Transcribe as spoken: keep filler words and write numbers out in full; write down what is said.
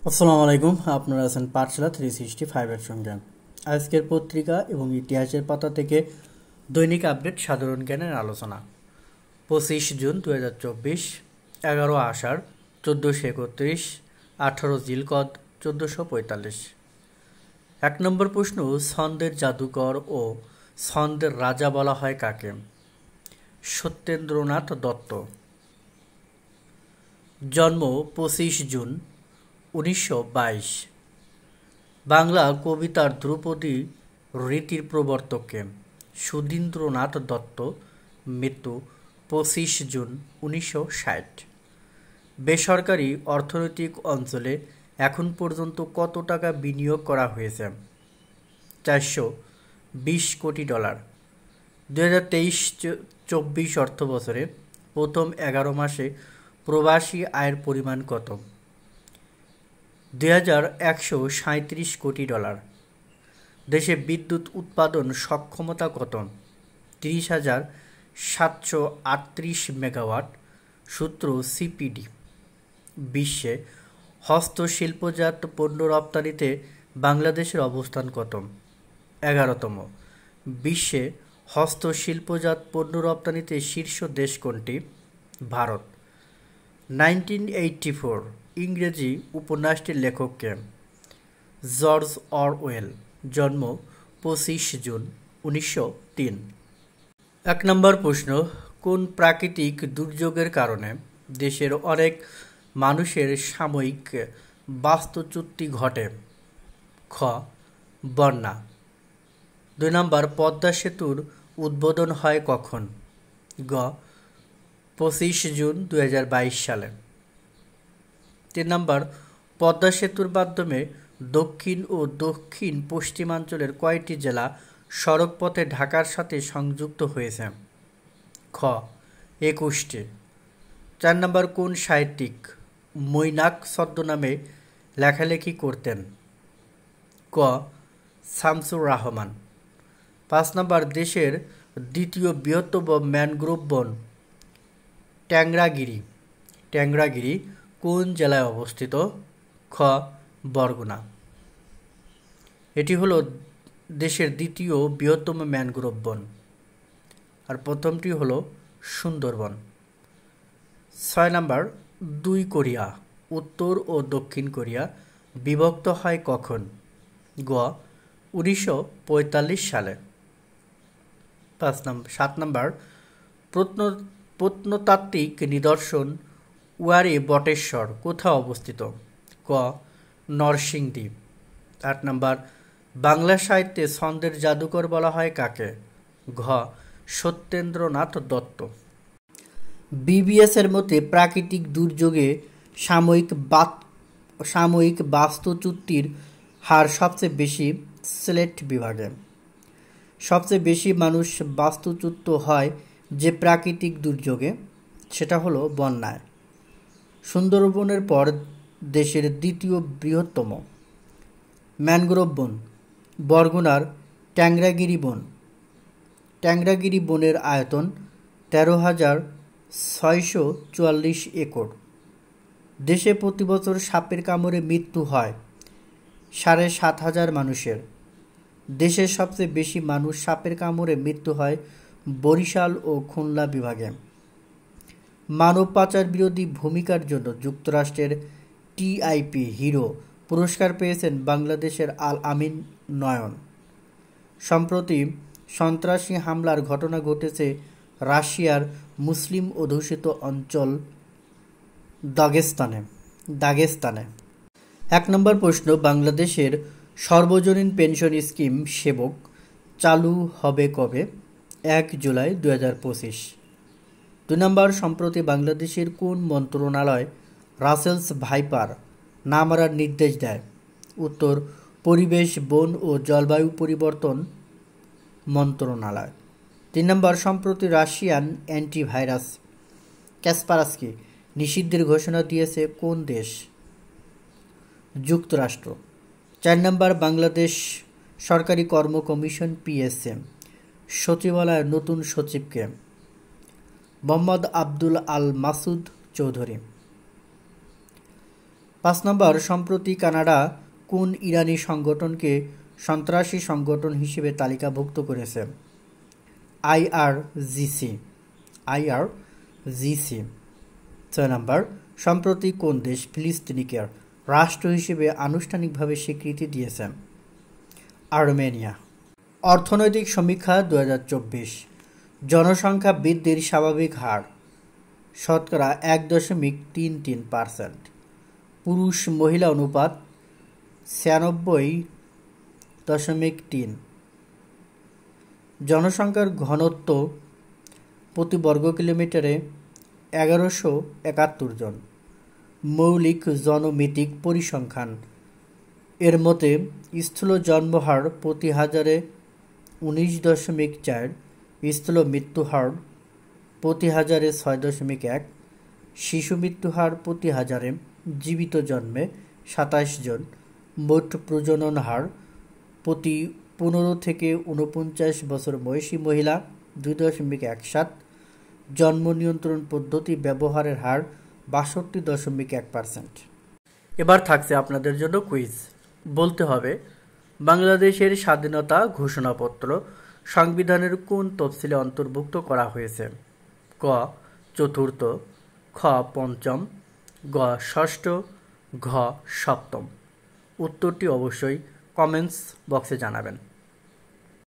আসসালামু আলাইকুম। আপনারা আছেন পাঠশালা থ্রি সিক্সটি ফাইভের সঙ্গে। আজকের পত্রিকা এবং ইতিহাসের পাতা থেকে দৈনিক আপডেট সাধারণ জ্ঞানের আলোচনা। পঁচিশ জুন দু হাজার চব্বিশ, এগারো আষাঢ় চোদ্দোশো একত্রিশ, আঠারো জিলকদ চোদ্দোশো পঁয়তাল্লিশ। এক নম্বর প্রশ্ন, ছন্দের জাদুকর ও ছন্দের রাজা বলা হয় কাকে? সত্যেন্দ্রনাথ দত্ত। জন্ম পঁচিশ জুন উনিশশো বাইশ। বাংলা কবিতার ধ্রুপদী রীতির প্রবর্তককে? সুধীন্দ্রনাথ দত্ত। মৃত্যু পঁচিশ জুন উনিশশো ষাট। বেসরকারি অর্থনৈতিক অঞ্চলে এখন পর্যন্ত কত টাকা বিনিয়োগ করা হয়েছে? চারশো বিশ কোটি ডলার। দু হাজার তেইশ চব্বিশ অর্থ বছরে প্রথম এগারো মাসে প্রবাসী আয়ের পরিমাণ কত? দুই হাজার একশো সাঁত্রিশ কোটি ডলার। দেশে বিদ্যুৎ উৎপাদন সক্ষমতা কত? তিরিশ হাজার সাতশো আটত্রিশ মেগাওয়াট। সূত্র সিপিডি। বিশ্বে হস্তশিল্পজাত পণ্য রপ্তানিতে বাংলাদেশের অবস্থান কত? এগারোতম। বিশ্বে হস্তশিল্পজাত পণ্য রপ্তানিতে শীর্ষ দেশ কোনটি? ভারত। নাইনটিন এইটটি ফোর ইংরেজি উপন্যাসটির লেখককে? George Orwell. জন্ম পঁচিশ জুন উনিশশো তিন। এক নম্বর প্রশ্ন, কোন প্রাকৃতিক দুর্যোগের কারণে দেশের অনেক মানুষের সাময়িক বাস্তুচ্যুতি ঘটে? খ. বন্যা। দুই নম্বর, পদ্মা সেতুর উদ্বোধন হয় কখন? গ. পঁচিশ জুন দুই হাজার বাইশ সালে। তিন নম্বর, পদ্মা সেতুর মাধ্যমে দক্ষিণ ও দক্ষিণ পশ্চিমাঞ্চলের কয়টি জেলা সড়কপথে ঢাকার সাথে সংযুক্ত হয়েছে? খ. একুশটি। চার নম্বর, কোন সাহিত্যিক মৈনাক ছদ্মনামে লেখালেখি করতেন? ক. শামসুর রাহমান। পাঁচ নম্বর, দেশের দ্বিতীয় বৃহত্তম ম্যানগ্রোভ বন ট্যাংরাগিরি ট্যাংরাগিরি কোন জেলায় অবস্থিত? খ. বরগুনা। এটি হলো দেশের দ্বিতীয় বৃহত্তম ম্যানগ্রোভ বন, আর প্রথমটি হলো সুন্দরবন। ছয় নম্বর, দুই কোরিয়া উত্তর ও দক্ষিণ কোরিয়া বিভক্ত হয় কখন? গ. উনিশশো পঁয়তাল্লিশ সালে। পাঁচ নম্বর সাত নম্বর, প্রত্ন প্রত্নতাত্ত্বিক নিদর্শন ওয়ারি বটেশ্বর কোথায় অবস্থিত? ক. নরসিংদী। আট নম্বর, বাংলা সাহিত্যে ছন্দের জাদুকর বলা হয় কাকে? ঘ. সত্যেন্দ্রনাথ দত্ত। বিবিএস এর মতে প্রাকৃতিক দুর্যোগে সাময়িক সাময়িক বাস্তুচ্যুতির হার সবচেয়ে বেশি সিলেট বিভাগে। সবচেয়ে বেশি মানুষ বাস্তুচ্যুত হয় যে প্রাকৃতিক দুর্যোগে, সেটা হলো বন্যায়। সুন্দরবনের পর দেশের দ্বিতীয় বৃহত্তম ম্যানগ্রোভ বন বরগুনার ট্যাংরাগিরি বন। ট্যাংরাগিরি বনের আয়তন তেরো হাজার ছয়শো চুয়াল্লিশ একর। দেশে প্রতি বছর সাপের কামড়ে মৃত্যু হয় সাড়ে সাত হাজার মানুষের। দেশের সবচেয়ে বেশি মানুষ সাপের কামড়ে মৃত্যু হয় বরিশাল ও খুলনা বিভাগে। মানব পাচার বিরোধী ভূমিকার জন্য যুক্তরাষ্ট্রের টিআইপি হিরো পুরস্কার পেয়েছেন বাংলাদেশের আল আমিন নয়ন। সম্প্রতি সন্ত্রাসী হামলার ঘটনা ঘটেছে রাশিয়ার মুসলিম অধ্যুষিত অঞ্চল দাগেস্তানে দাগেস্তানে এক নম্বর প্রশ্ন, বাংলাদেশের সর্বজনীন পেনশন স্কিম সেবক চালু হবে কবে? এক জুলাই দু হাজার পঁচিশ। দুই নম্বর, সম্প্রতি বাংলাদেশের কোন মন্ত্রণালয় রাসেলস ভাইপার না মারার নির্দেশ দেয়? উত্তর, পরিবেশ, বন ও জলবায়ু পরিবর্তন মন্ত্রণালয়। তিন নম্বর, সম্প্রতি রাশিয়ান অ্যান্টিভাইরাস ক্যাসপারস্কি নিষিদ্ধের ঘোষণা দিয়েছে কোন দেশ? যুক্তরাষ্ট্র। চার নম্বর, বাংলাদেশ সরকারি কর্ম কমিশন পিএসএম সচিবালয়ের নতুন সচিবকে? মোহাম্মদ আব্দুল আল মাসুদ চৌধুরী। পাঁচ নম্বর, সম্প্রতি কানাডা কোন ইরানি সংগঠনকে সন্ত্রাসী সংগঠন হিসেবে তালিকাভুক্ত করেছে? আইআরজিসি। আইআরজিসি। ছয় নম্বর, সম্প্রতি কোন দেশ ফিলিস্তিনিকে রাষ্ট্র হিসেবে আনুষ্ঠানিকভাবে স্বীকৃতি দিয়েছে? আর্মেনিয়া। অর্থনৈতিক সমীক্ষা দু হাজার চব্বিশ। জনসংখ্যা বৃদ্ধির স্বাভাবিক হার শতকরা এক দশমিক তিন তিন পার্সেন্ট। পুরুষ মহিলা অনুপাত ছিয়ানব্বই দশমিক তিন। জনসংখ্যার ঘনত্ব প্রতি বর্গ কিলোমিটারে এগারোশো একাত্তর জন। মৌলিক জনমিতিক পরিসংখ্যান এর মতে স্থূল জন্মহার প্রতি হাজারে উনিশ দশমিক চার, স্থূল মৃত্যুহার প্রতি হাজারে ছয় দশমিক এক, শিশু মৃত্যুহার প্রতি হাজারে জীবিত জন্মে সাতাশ জন, মোট প্রজনন হার প্রতি পনেরো থেকে উনপঞ্চাশ বছর বয়সী মহিলা দুই দশমিক এক সাত, জন্ম নিয়ন্ত্রণ পদ্ধতি ব্যবহারের হার বাষট্টি দশমিক এক পার্সেন্ট। এবার থাকছে আপনাদের জন্য কুইজ। বলতে হবে বাংলাদেশের স্বাধীনতা ঘোষণাপত্র সংবিধানের কোন তফসিলে অন্তর্ভুক্ত করা হয়েছে? ক চতুর্থ, খ পঞ্চম, গ ষষ্ঠ, ঘ সপ্তম। উত্তরটি অবশ্যই কমেন্টস বক্সে জানাবেন।